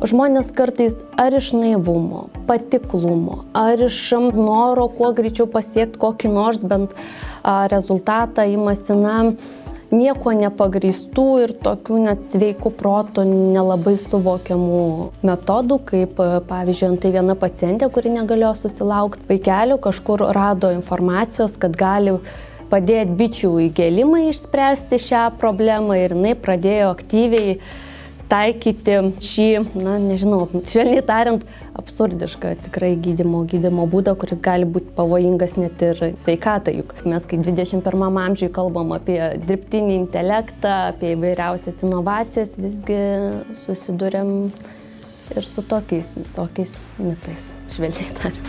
Žmonės kartais ar iš naivumo, patiklumo, ar iš noro kuo greičiau pasiekti kokį nors bent rezultatą imasi nieko nepagrįstų ir tokių net sveikų protų nelabai suvokiamų metodų, kaip pavyzdžiui, antai viena pacientė, kuri negalėjo susilaukti vaikelio, kažkur rado informacijos, kad gali padėti bičių įgėlimą išspręsti šią problemą ir jinai pradėjo aktyviai taikyti šį, nežinau, švelniai tariant, absurdišką tikrai gydymo būdą, kuris gali būti pavojingas net ir sveikatai. Juk mes, kai 21 amžiui kalbam apie dirbtinį intelektą, apie įvairiausias inovacijas, visgi susiduriam ir su tokiais visokiais mitais, švelniai tariant.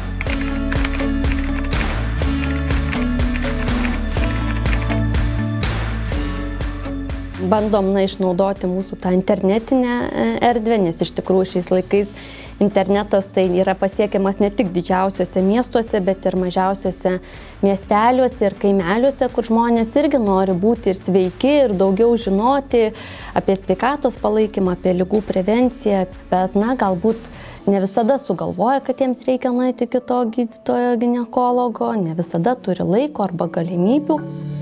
Bandom išnaudoti mūsų tą internetinę erdvę, nes iš tikrųjų šiais laikais internetas tai yra pasiekiamas ne tik didžiausiuose miestuose, bet ir mažiausiuose miesteliuose ir kaimeliuose, kur žmonės irgi nori būti ir sveiki, ir daugiau žinoti apie sveikatos palaikymą, apie ligų prevenciją, bet galbūt ne visada sugalvoja, kad jiems reikia nueiti iki to gydytojo ginekologo, ne visada turi laiko arba galimybių.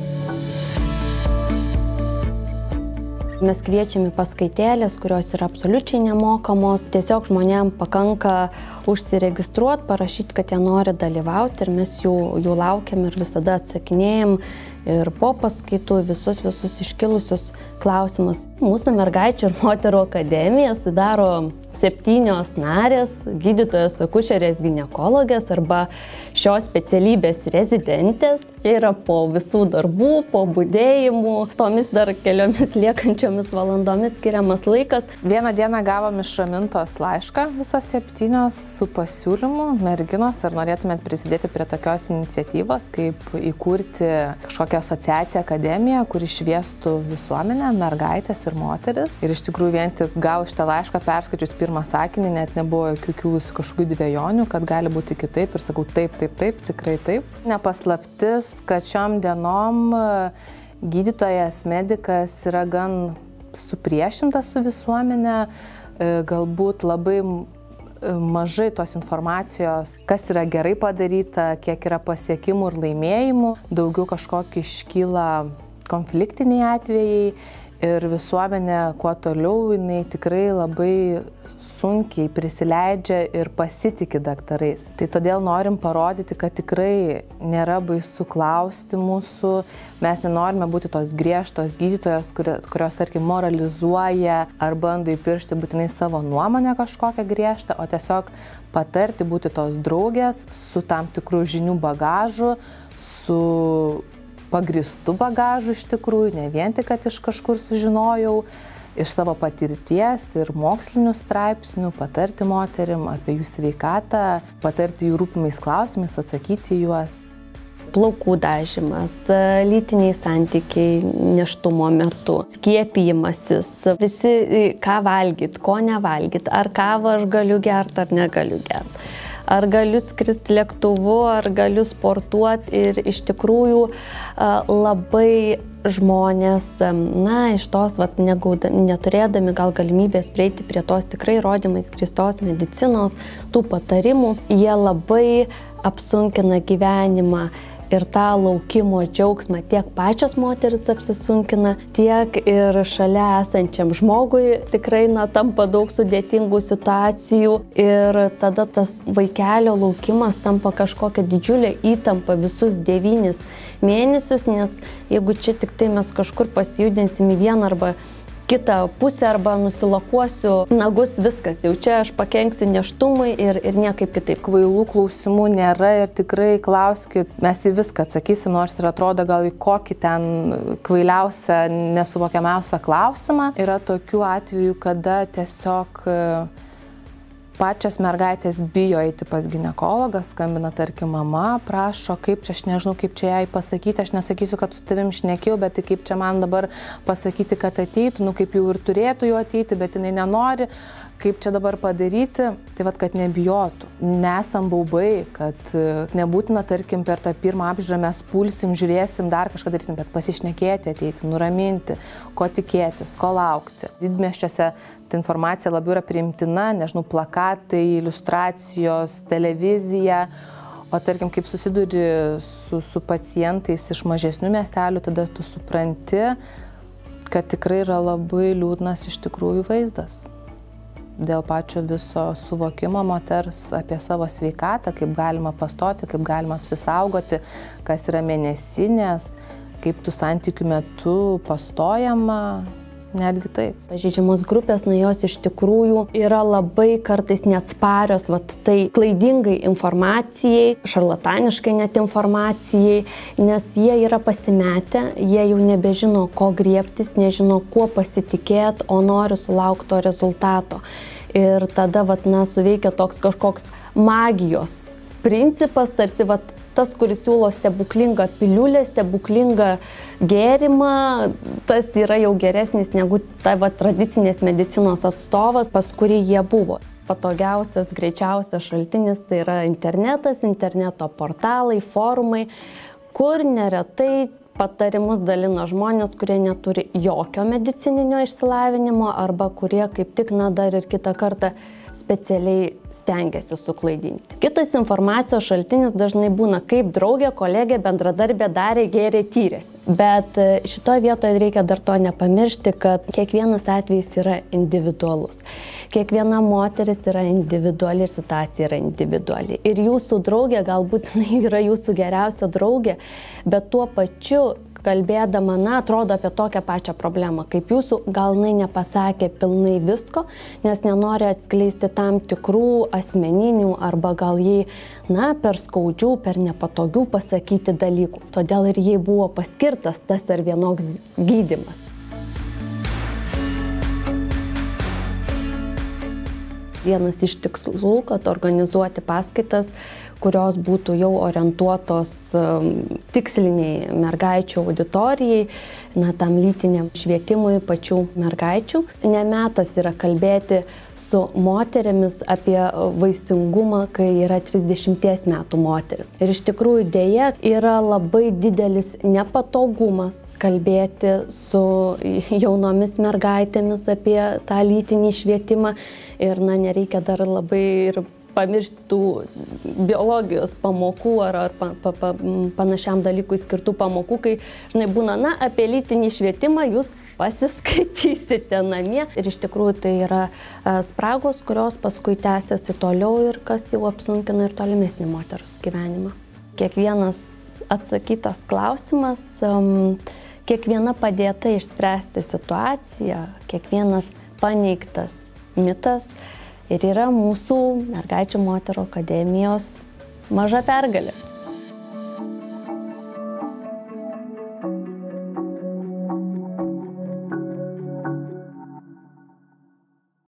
Mes kviečiame paskaitėlės, kurios yra absoliučiai nemokamos. Tiesiog žmonėms pakanka užsiregistruoti, parašyti, kad jie nori dalyvauti ir mes jų laukiam ir visada atsakinėjam ir po paskaitų visus iškilusius klausimus. Mūsų mergaičių ir moterų akademija sudaro 7 narės, gydytojos akušerės ginekologės arba šios specialybės rezidentės. Čia yra po visų darbų, po budėjimų, tomis dar keliomis liekančiomis valandomis skiriamas laikas. Vieną dieną gavom iš Ramintos laišką visos 7 su pasiūlymu. Merginos, ar norėtumėt prisidėti prie tokios iniciatyvos, kaip įkurti kažkokią asociaciją, akademiją, kuri šviestų visuomenę, mergaitės ir moteris. Ir iš tikrųjų vien tik gavus šitą laišką, perskaičius pirmą sakinį, net nebuvo jokių kilusių kažkokių dvejonių, kad gali būti kitaip ir sakau taip, tikrai taip. Nepaslaptis, kad šiom dienom gydytojas, medikas yra gan supriešintas su visuomenė, galbūt labai mažai tos informacijos, kas yra gerai padaryta, kiek yra pasiekimų ir laimėjimų, daugiau kažkokie iškyla konfliktiniai atvejai ir visuomenė kuo toliau, jinai tikrai labai sunkiai prisileidžia ir pasitiki daktarais. Tai todėl norim parodyti, kad tikrai nėra baisu klausti mūsų, mes nenorime būti tos griežtos gydytojos, kurios, tarkim, moralizuoja ar bando įpiršti būtinai savo nuomonę kažkokią griežtą, o tiesiog patarti būti tos draugės su tam tikrų žinių bagažu, su pagrįstu bagažu iš tikrųjų, ne vien tik, kad iš kažkur sužinojau, iš savo patirties ir mokslinių straipsnių, patarti moterim apie jų sveikatą, patarti jų rūpimais klausimais, atsakyti juos. Plaukų dažymas, lytiniai santykiai nėštumo metu, skiepijimasis, visi ką valgyt, ko nevalgyt, ar kavą aš galiu gerti ar negaliu gerti. Ar galiu skristi lėktuvu, ar galiu sportuoti ir iš tikrųjų labai žmonės, iš tos, neturėdami gal galimybės prieiti prie tos tikrai įrodymais grįstos medicinos, tų patarimų, jie labai apsunkina gyvenimą ir tą laukimo džiaugsmą tiek pačios moteris apsisunkina, tiek ir šalia esančiam žmogui tikrai tampa daug sudėtingų situacijų ir tada tas vaikelio laukimas tampa kažkokia didžiulė įtampa visus 9 mėnesius, nes jeigu čia tik tai mes kažkur pasijudinsim į vieną arba kitą pusę arba nusilakuosiu nagus, viskas, jau čia aš pakenksiu nėštumui ir niekaip kitaip. Kvailų klausimų nėra ir tikrai klauskit, mes į viską atsakysim, nors ir atrodo gal į kokį ten kvailiausią, nesuvokiamiausią klausimą. Yra tokių atvejų, kada tiesiog pačios mergaitės bijo eiti pas ginekologą, skambina, tarkim, mama, prašo, kaip čia, aš nežinau, kaip čia jai pasakyti, aš nesakysiu, kad su tavim šnekėjau, bet tai kaip čia man dabar pasakyti, kad ateitų, kaip jau ir turėtų jau ateiti, bet jinai nenori. Kaip čia dabar padaryti, tai vat, kad nebijotų. Nesam baubai, kad nebūtina, tarkim, per tą pirmą apžiūrą mes pulsim, žiūrėsim, dar kažką darysim, bet pasišnekėti, ateiti, nuraminti, ko tikėtis, ko laukti. Didmiesčiuose ta informacija labiau yra priimtina, nežinau, plakatai, iliustracijos, televizija. O tarkim, kaip susiduri su pacientais iš mažesnių miestelių, tada tu supranti, kad tikrai yra labai liūdnas iš tikrųjų vaizdas. Dėl pačio viso suvokimo moters apie savo sveikatą, kaip galima pastoti, kaip galima apsisaugoti, kas yra mėnesinės, kaip tų santykių metu pastojama, netgi taip. Pažeidžiamos grupės, jos iš tikrųjų yra labai kartais neatsparios, tai klaidingai informacijai, šarlataniškai net informacijai, nes jie yra pasimetę, jie jau nebežino, ko griebtis, nežino, kuo pasitikėti, o nori sulaukti to rezultato. Ir tada, suveikia toks kažkoks magijos principas, tarsi, tas, kuris siūlo stebuklingą piliulę, stebuklingą gėrimą, tas yra jau geresnis negu tradicinės medicinos atstovas, pas kurį jie buvo. Patogiausias, greičiausias šaltinis tai yra internetas, interneto portalai, forumai, kur neretai patarimus dalina žmonės, kurie neturi jokio medicininio išsilavinimo arba kurie kaip tik dar ir kitą kartą specialiai stengiasi suklaidinti. Kitas informacijos šaltinis dažnai būna kaip draugė, kolegė, bendradarbė darė, gėrė, tyrėsi. Bet šitoje vietoje reikia dar to nepamiršti, kad kiekvienas atvejis yra individualus. Kiekviena moteris yra individuali ir situacija yra individuali. Ir jūsų draugė galbūt yra jūsų geriausia draugė, bet tuo pačiu kalbėdama, atrodo apie tokią pačią problemą, kaip jūsų, gal nepasakė pilnai visko, nes nenori atskleisti tam tikrų asmeninių arba gal jai, per skaudžių, per nepatogių pasakyti dalykų. Todėl ir jai buvo paskirtas tas ar vienoks gydymas. Vienas iš tikslų, kad organizuoti paskaitas, kurios būtų jau orientuotos tiksliniai mergaičių auditorijai, tam lytiniam švietimui pačių mergaičių. Nemetas yra kalbėti su moterimis apie vaisingumą, kai yra 30 metų moteris. Ir iš tikrųjų dėja yra labai didelis nepatogumas kalbėti su jaunomis mergaitėmis apie tą lytinį švietimą ir nereikia dar labai ir pamiršti tų biologijos pamokų ar panašiam dalykui skirtų pamokų, kai būna, apie lytinį švietimą jūs pasiskaitysite namie. Ir iš tikrųjų tai yra spragos, kurios paskui tęsiasi toliau ir kas jau apsunkina ir tolimesnį moters gyvenimą. Kiekvienas atsakytas klausimas, kiekviena padėta išspręsti situaciją, kiekvienas paneigtas mitas ir yra mūsų Mergaičių moterų akademijos maža pergalė.